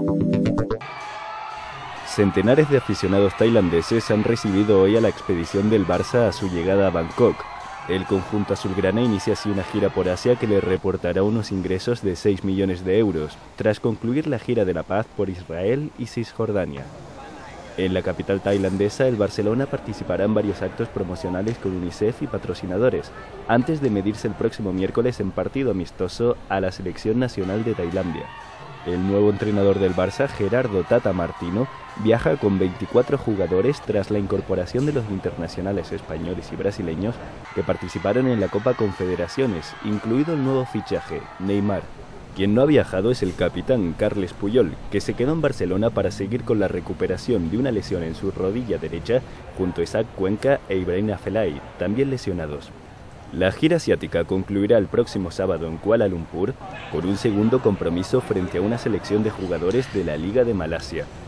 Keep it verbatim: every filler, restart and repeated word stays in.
Centenares de aficionados tailandeses han recibido hoy a la expedición del Barça a su llegada a Bangkok. El conjunto azulgrana inicia así una gira por Asia que le reportará unos ingresos de seis millones de euros, tras concluir la gira de la paz por Israel y Cisjordania. En la capital tailandesa, el Barcelona participará en varios actos promocionales con UNICEF y patrocinadores, antes de medirse el próximo miércoles en partido amistoso a la selección nacional de Tailandia. El nuevo entrenador del Barça, Gerardo Tata Martino, viaja con veinticuatro jugadores tras la incorporación de los internacionales españoles y brasileños que participaron en la Copa Confederaciones, incluido el nuevo fichaje, Neymar. Quien no ha viajado es el capitán Carles Puyol, que se quedó en Barcelona para seguir con la recuperación de una lesión en su rodilla derecha junto a Isaac Cuenca e Ibrahim Afellay, también lesionados. La gira asiática concluirá el próximo sábado en Kuala Lumpur con un segundo compromiso frente a una selección de jugadores de la Liga de Malasia.